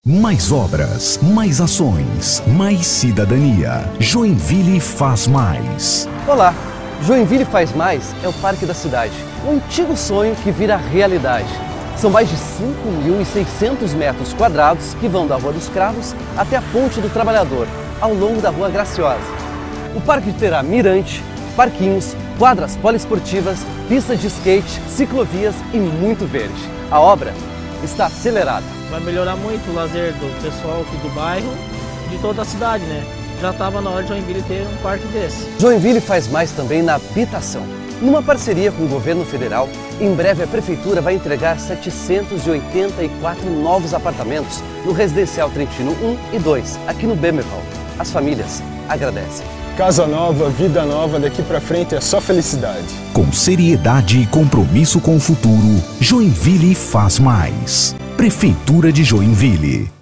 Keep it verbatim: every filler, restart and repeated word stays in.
Mais obras, mais ações, mais cidadania. Joinville faz mais. Olá, Joinville faz mais é o Parque da Cidade, um antigo sonho que vira realidade. São mais de cinco mil e seiscentos metros quadrados que vão da Rua dos Cravos até a Ponte do Trabalhador, ao longo da Rua Graciosa. O parque terá mirante, parquinhos, quadras poliesportivas, pistas de skate, ciclovias e muito verde. A obra está acelerada. Vai melhorar muito o lazer do pessoal aqui do bairro, de toda a cidade, né? Já estava na hora de Joinville ter um parque desse. Joinville faz mais também na habitação. Numa parceria com o governo federal, em breve a prefeitura vai entregar setecentos e oitenta e quatro novos apartamentos no Residencial Trentino um e dois, aqui no Bemerval. As famílias agradecem. Casa nova, vida nova, daqui pra frente é só felicidade. Com seriedade e compromisso com o futuro, Joinville faz mais. Prefeitura de Joinville.